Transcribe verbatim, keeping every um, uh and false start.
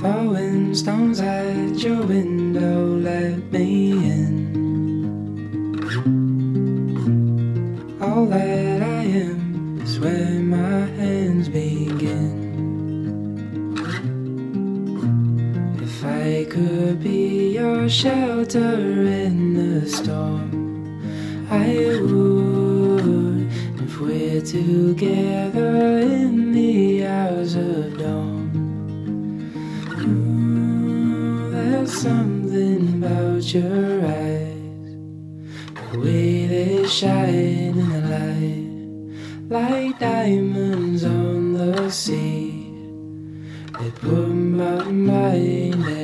Throwing stones at your window, let me in. All that I am is where my hands begin. If I could be your shelter in the storm, I would. If we're together in the hours of dawn, ooh, there's something about your eyes, the way they shine in the light, like diamonds on the sea. They put my mind